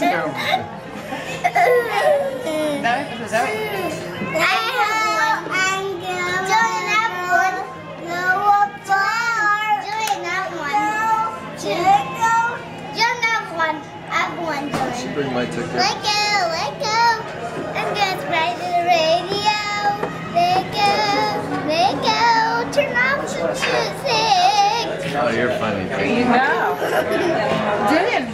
Đâu, thử sao vậy? She bring my ticket. Let go. I'm gonna ride the radio. Let go. Turn off the music. Oh, you're funny. There you go. Jillian,